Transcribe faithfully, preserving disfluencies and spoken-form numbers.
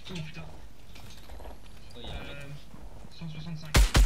Oh putain. Oh, y a un mec. Euh, cent soixante-cinq.